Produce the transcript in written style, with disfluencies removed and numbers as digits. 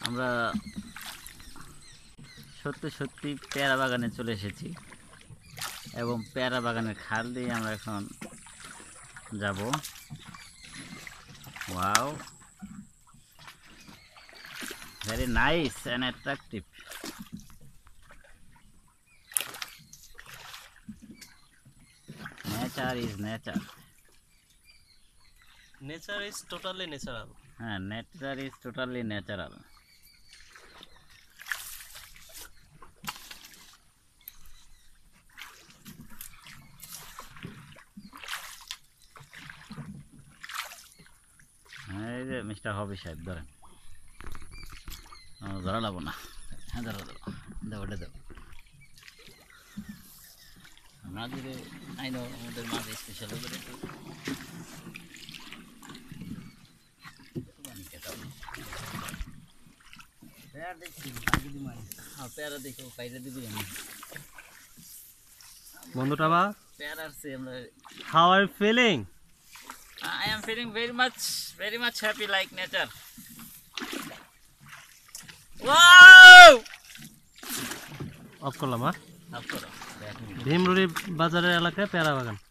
আমরা সত্যি পেয়ারা বাগানে চলে এসেছি এবং পেয়ারা বাগানের খাল দিয়ে আমরা এখন যাব। Wow, very nice and attractive. Nature is nature. Nature is totally natural. হ্যাঁ, নেচার ইজ টোটালি ন্যাচারাল। এই যে মিস্টার হবি সাহেব ধরেন, ধরা লাগবো না। হ্যাঁ ধরো ধরো, দেবো ওটা দেবো। মাঝে আইনো আমাদের মাঝে স্পেশাল করে পেয়ারা দেখো পাইরে দিবি আমি বন্ধুটা বা পেয়ারা আসছে আমরা। How are you feeling? I am feeling very much happy like nature. Wow! Off করলাম। Of course. ভীমরুলি বাজারের এলাকায় পেয়ারা বাগান।